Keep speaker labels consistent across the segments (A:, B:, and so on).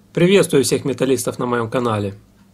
A: Приветствую всех металлистов на моем канале.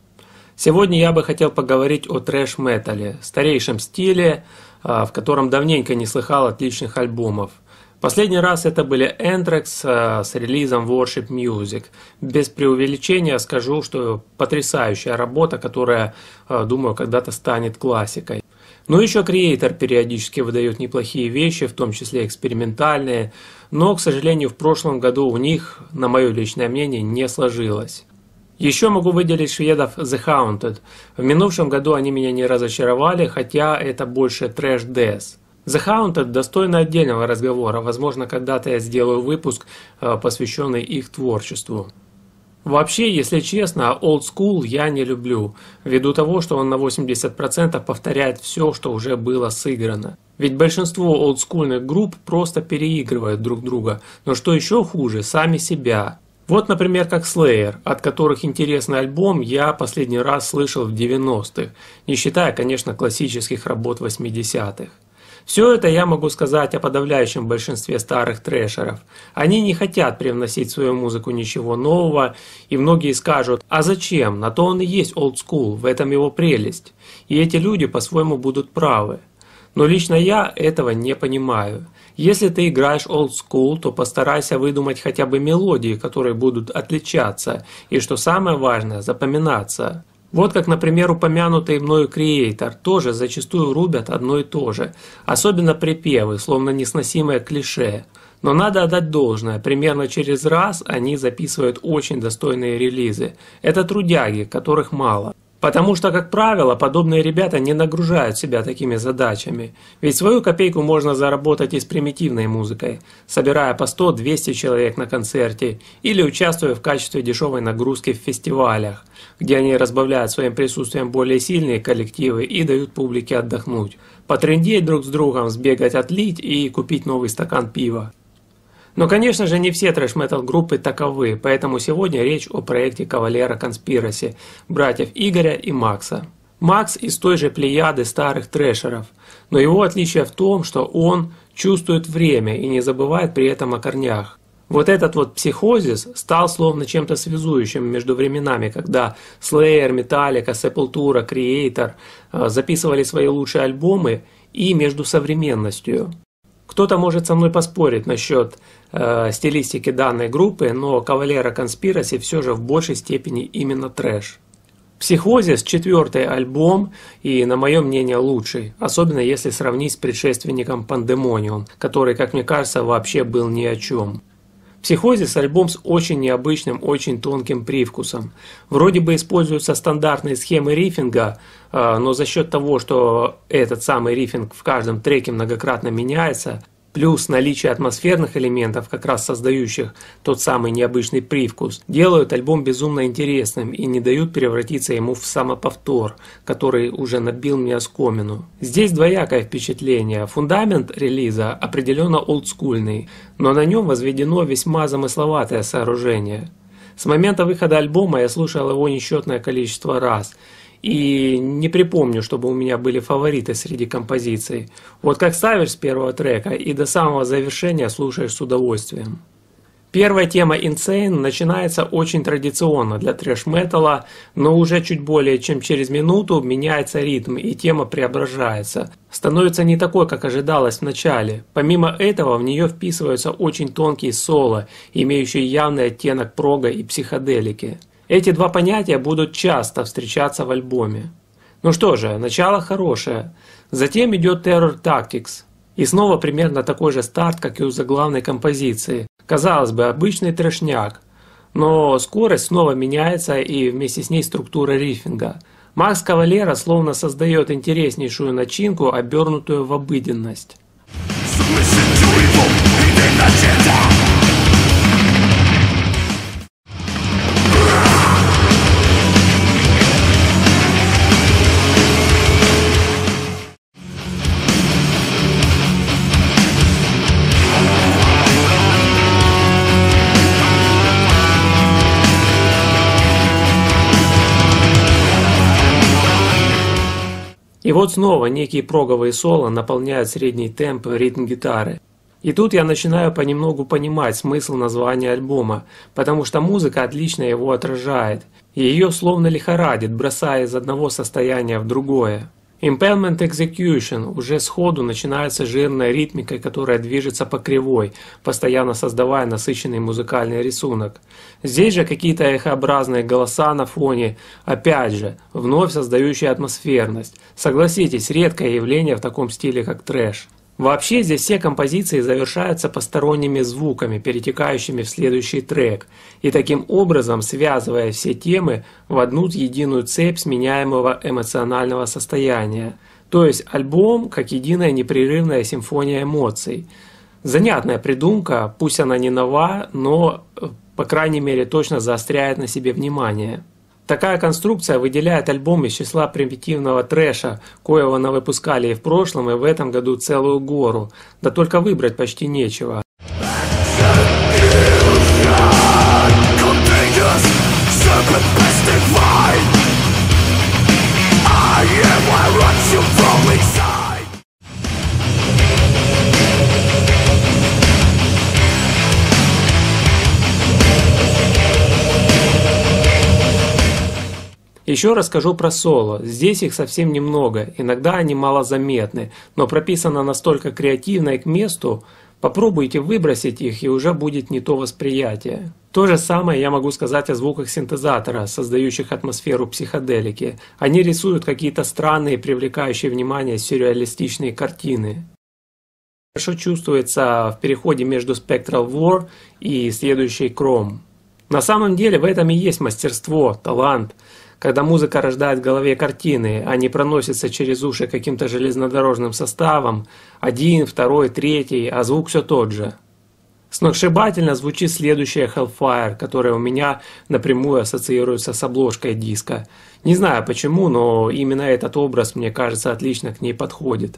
A: Сегодня я бы хотел поговорить о трэш-метале, старейшем стиле, в котором давненько не слыхал отличных альбомов. Последний раз это были Anthrax с релизом Worship Music. Без преувеличения скажу, что потрясающая работа, которая, думаю, когда-то станет классикой. Но еще Creator периодически выдает неплохие вещи, в том числе экспериментальные, но, к сожалению, в прошлом году у них, на мое личное мнение, не сложилось. Еще могу выделить шведов The Haunted. В минувшем году они меня не разочаровали, хотя это больше трэш-дэс. The Haunted достойны отдельного разговора, возможно, когда-то я сделаю выпуск, посвященный их творчеству. Вообще, если честно, Old School я не люблю, ввиду того, что он на 80% повторяет все, что уже было сыграно. Ведь большинство олдскульных групп просто переигрывают друг друга, но что еще хуже, сами себя. Вот, например, как Slayer, от которых интересный альбом я последний раз слышал в 90-х, не считая, конечно, классических работ 80-х. Все это я могу сказать о подавляющем большинстве старых трэшеров. Они не хотят привносить в свою музыку ничего нового, и многие скажут: а зачем? На то он и есть old school, в этом его прелесть. И эти люди по-своему будут правы. Но лично я этого не понимаю. Если ты играешь old school, то постарайся выдумать хотя бы мелодии, которые будут отличаться, и, что самое важное, запоминаться. Вот как, например, упомянутый мною Creator тоже зачастую рубят одно и то же, особенно припевы, словно несносимое клише. Но надо отдать должное, примерно через раз они записывают очень достойные релизы. Это трудяги, которых мало. Потому что, как правило, подобные ребята не нагружают себя такими задачами. Ведь свою копейку можно заработать и с примитивной музыкой, собирая по 100-200 человек на концерте или участвуя в качестве дешевой нагрузки в фестивалях, где они разбавляют своим присутствием более сильные коллективы и дают публике отдохнуть, потрындеть друг с другом, сбегать отлить и купить новый стакан пива. Но, конечно же, не все трэш-метал группы таковы, поэтому сегодня речь о проекте Cavalera Conspiracy, братьев Игоря и Макса. Макс из той же плеяды старых трэшеров, но его отличие в том, что он чувствует время и не забывает при этом о корнях. Вот этот вот психозис стал словно чем-то связующим между временами, когда Slayer, Metallica, Sepultura, Creator записывали свои лучшие альбомы, и между современностью. Кто-то может со мной поспорить насчет стилистики данной группы, но Cavalera Conspiracy все же в большей степени именно трэш. Психозис — 4-й альбом и, на мое мнение, лучший, особенно если сравнить с предшественником Pandemonium, который, как мне кажется, вообще был ни о чем. Психозис — альбом с очень необычным, очень тонким привкусом. Вроде бы используются стандартные схемы риффинга, но за счет того, что этот самый риффинг в каждом треке многократно меняется, плюс наличие атмосферных элементов, как раз создающих тот самый необычный привкус, делают альбом безумно интересным и не дают превратиться ему в самоповтор, который уже набил мне оскомину. Здесь двоякое впечатление. Фундамент релиза определенно олдскульный, но на нем возведено весьма замысловатое сооружение. С момента выхода альбома я слушал его несчетное количество раз. И не припомню, чтобы у меня были фавориты среди композиций. Вот как ставишь с первого трека и до самого завершения слушаешь с удовольствием. Первая тема Insane начинается очень традиционно для трэш-металла, но уже чуть более чем через минуту меняется ритм и тема преображается. Становится не такой, как ожидалось в начале. Помимо этого в нее вписываются очень тонкие соло, имеющие явный оттенок прога и психоделики. Эти два понятия будут часто встречаться в альбоме. Ну что же, начало хорошее. Затем идет Terror Tactics. И снова примерно такой же старт, как и у заглавной композиции. Казалось бы, обычный трэшняк. Но скорость снова меняется и вместе с ней структура риффинга. Макс Cavalera словно создает интереснейшую начинку, обернутую в обыденность. И вот снова некие проговые соло наполняют средний темп ритм гитары. И тут я начинаю понемногу понимать смысл названия альбома, потому что музыка отлично его отражает, и ее словно лихорадит, бросая из одного состояния в другое. Impediment Execution уже сходу начинается жирной ритмикой, которая движется по кривой, постоянно создавая насыщенный музыкальный рисунок. Здесь же какие-то эхообразные голоса на фоне, опять же, вновь создающие атмосферность. Согласитесь, редкое явление в таком стиле, как трэш. Вообще здесь все композиции завершаются посторонними звуками, перетекающими в следующий трек, и таким образом связывая все темы в одну единую цепь сменяемого эмоционального состояния. То есть альбом как единая непрерывная симфония эмоций. Занятная придумка, пусть она не нова, но, по крайней мере, точно заостряет на себе внимание. Такая конструкция выделяет альбом из числа примитивного трэша, коего навыпускали и в прошлом, и в этом году целую гору. Да только выбрать почти нечего. Еще расскажу про соло. Здесь их совсем немного, иногда они малозаметны, но прописано настолько креативно и к месту, попробуйте выбросить их, и уже будет не то восприятие. То же самое я могу сказать о звуках синтезатора, создающих атмосферу психоделики. Они рисуют какие-то странные, привлекающие внимание сюрреалистичные картины. Хорошо чувствуется в переходе между Spectral War и следующей Chrome. На самом деле в этом и есть мастерство, талант. Когда музыка рождает в голове картины, а не проносится через уши каким-то железнодорожным составом, один, второй, третий, а звук все тот же. Сногсшибательно звучит следующая Hellfire, которая у меня напрямую ассоциируется с обложкой диска. Не знаю почему, но именно этот образ, мне кажется, отлично к ней подходит.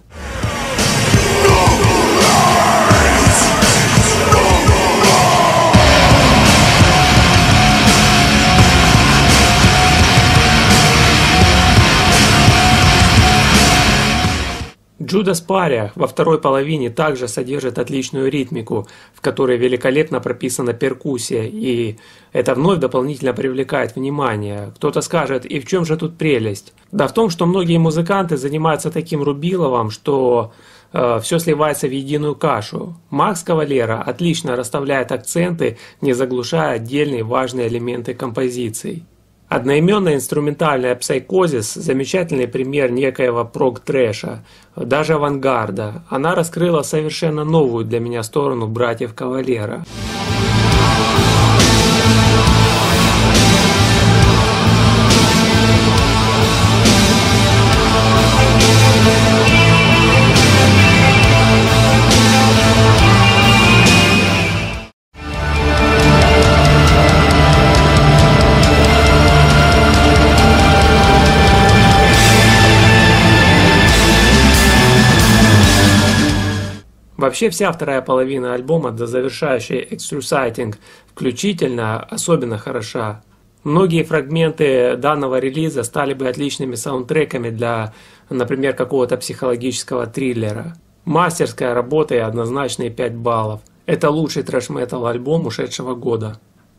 A: Judas Paria во второй половине также содержит отличную ритмику, в которой великолепно прописана перкуссия, и это вновь дополнительно привлекает внимание. Кто-то скажет, и в чем же тут прелесть? Да в том, что многие музыканты занимаются таким рубиловым, что все сливается в единую кашу. Макс Кавалера отлично расставляет акценты, не заглушая отдельные важные элементы композиций. Одноименная инструментальная Psychosis – замечательный пример некоего прог-трэша, даже авангарда. Она раскрыла совершенно новую для меня сторону братьев Кавалера. Вообще вся вторая половина альбома до завершающей Extrusiting включительно особенно хороша. Многие фрагменты данного релиза стали бы отличными саундтреками для, например, какого-то психологического триллера. Мастерская работа и однозначные 5 баллов. Это лучший трэш-метал альбом ушедшего года.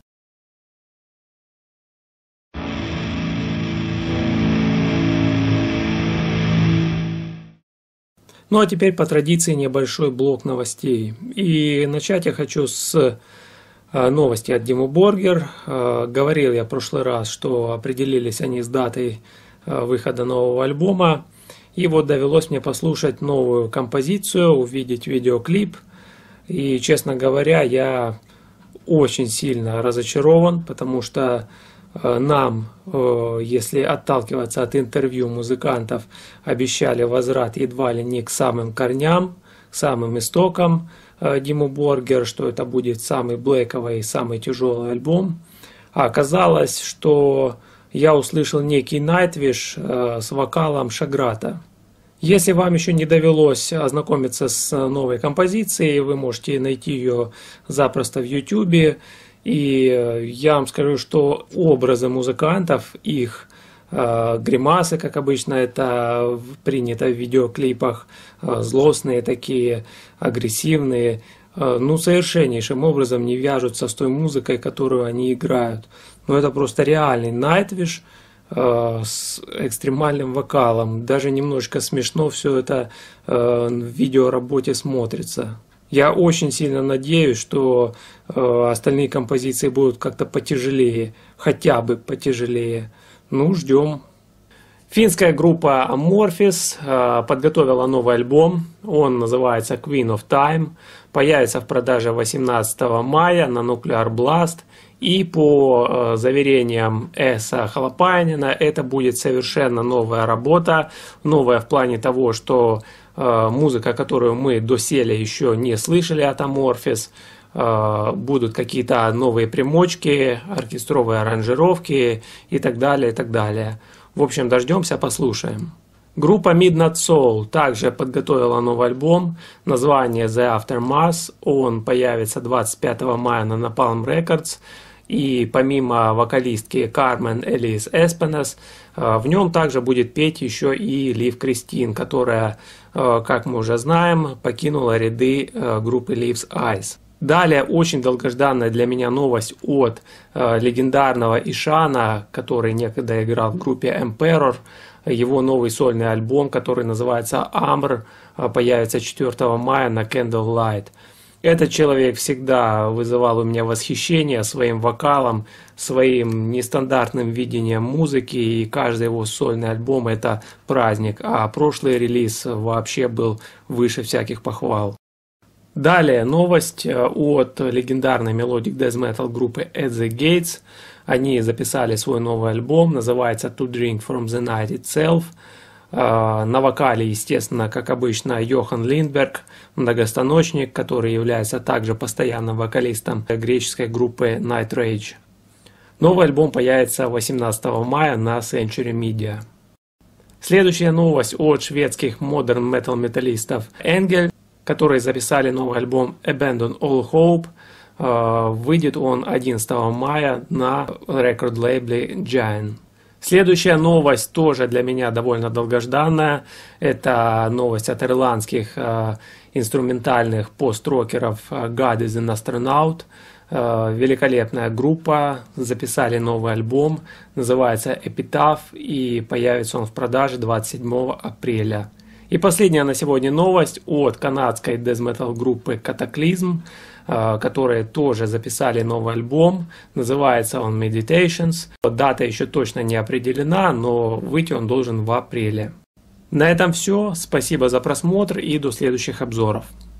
A: Ну а теперь по традиции небольшой блок новостей. И начать я хочу с новости от Dimmu Borgir. Говорил я в прошлый раз, что определились они с датой выхода нового альбома. И вот довелось мне послушать новую композицию, увидеть видеоклип. И, честно говоря, я очень сильно разочарован, потому что нам, если отталкиваться от интервью музыкантов, обещали возврат едва ли не к самым корням, к самым истокам Dimmu Borgir, что это будет самый блэковый, самый тяжелый альбом. А оказалось, что я услышал некий Nightwish с вокалом Шаграта. Если вам еще не довелось ознакомиться с новой композицией, вы можете найти ее запросто в YouTube. И я вам скажу, что образы музыкантов, их гримасы, как обычно это принято в видеоклипах, злостные такие, агрессивные, ну, совершеннейшим образом не вяжутся с той музыкой, которую они играют. Ну, это просто реальный Nightwish с экстремальным вокалом. Даже немножко смешно все это в видеоработе смотрится. Я очень сильно надеюсь, что остальные композиции будут как-то потяжелее, хотя бы потяжелее. Ну, ждем. Финская группа Amorphis подготовила новый альбом. Он называется Queen of Time. Появится в продаже 18 мая на Nuclear Blast. И по заверениям Эса Халапайнина, это будет совершенно новая работа. Новая в плане того, что музыка, которую мы доселе еще не слышали от Amorphis, будут какие-то новые примочки, оркестровые аранжировки и так далее, и так далее. В общем, дождемся, послушаем. Группа Midnight Soul также подготовила новый альбом, название The Aftermath. Он появится 25 мая на Napalm Records. И помимо вокалистки Кармен Элис Эспенес, в нем также будет петь еще и Лив Кристин, которая, как мы уже знаем, покинула ряды группы Leaves Eyes. Далее очень долгожданная для меня новость от легендарного Ишана, который некогда играл в группе Emperor. Его новый сольный альбом, который называется Amr, появится 4 мая на Candlelight. Этот человек всегда вызывал у меня восхищение своим вокалом, своим нестандартным видением музыки, и каждый его сольный альбом – это праздник, а прошлый релиз вообще был выше всяких похвал. Далее новость от легендарной мелодик Death Metal группы At the Gates. Они записали свой новый альбом, называется To Drink From The Night Itself. На вокале, естественно, как обычно, Йохан Линдберг, многостаночник, который является также постоянным вокалистом греческой группы Night Rage. Новый альбом появится 18 мая на Century Media. Следующая новость от шведских модерн метал металлистов Engel, которые записали новый альбом Abandon All Hope. Выйдет он 11 мая на рекорд-лейбле Giant. Следующая новость тоже для меня довольно долгожданная. Это новость от ирландских инструментальных пост-рокеров God is an Astronaut. Великолепная группа, записали новый альбом, называется Epitaph, и появится он в продаже 27 апреля. И последняя на сегодня новость от канадской death-metal группы Cataclysm, которые тоже записали новый альбом, называется он Meditations. Дата еще точно не определена, но выйти он должен в апреле. На этом все, спасибо за просмотр и до следующих обзоров.